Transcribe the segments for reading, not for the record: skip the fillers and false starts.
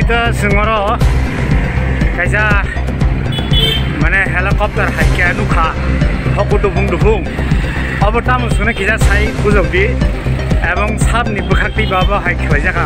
itu sengoro kaisa mana helikopter haikya nuka hoku dubung abo tamu sune kisa sai bujokdi ebong sabni bukhakti baba haik khlaijaka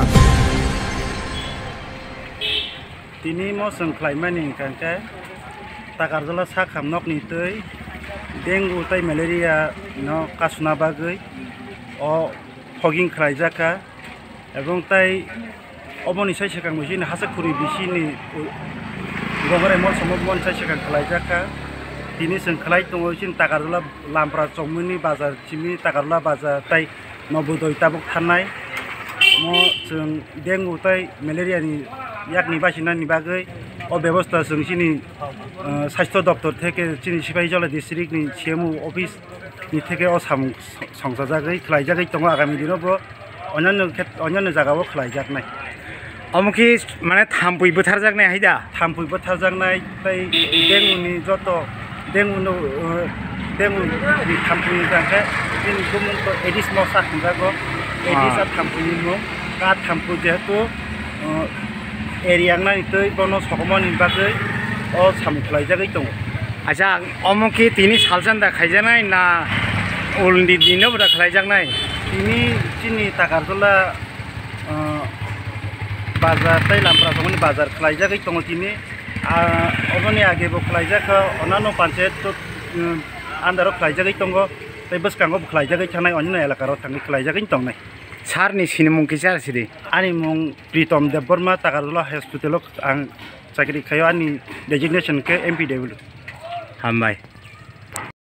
tini mo sengklaimani kangke takarjala sakham nokni tei dengue tai malaria no kasuna bagui o fogging khlaijaka ebong tai oboni sai sekang mujini hasakuri bisini gogore mol somobon sai sekang khlaijaka tini seng khlai tongo sin takarjala lampra chomuni bazar chimi takarjala bazar tai nobodoi tabuk thanai mo seng dengue tai malaria ni yakni basina ni bagui o ব্যবস্থা जों सिनि स्वास्थ्य दप्तर থেকে চিনি Sepahijala district नि CMO office नि থেকে ও সংসাজাগৈ খলাইজাগৈ দङ আগামী দিনবো অন্যান্য জায়গাও খলাইজাগনাই অমুকি মানে থামপুই बोथारजागनाय हायदा थाम्फै बोथारजागनाय তাই डेंगुनि যত डेंगुनि थाम्फैनि थाखाय जोंनि गुबुनखौ एडिस मशा खुंजागौ एडिस आ थाम्फैनि मुं का थाम्फै जेहेतु एरियांना इतै बनो सकमनि बागै ओ सामख्लाइजागै दङ आजा अमुकी तिनि सालजान्दा खाइजानाय ना उलनि दिनो बरा खाइजागनाय तिनि चिनि ताकारजला बाजार तै लामप्रा समनि बाजार खाइजागै दङ तिनि अबनि आगेबो खाइजाखो अनानो पन्चायत आन्दारो खाइजागै दङ तै बसकांगो खाइजागै थानाय अन्य एलाकाराव थांनि खाइजागै दंनाय सारनि सिनि मुं किसा सिरि आनि मुं प्रीतम देबबर्मा ताकारजला हस्पिटालाव आं चाकरि खायो आंनि डेजिगनेशन के एमपीडब्ल्यू हामबाय।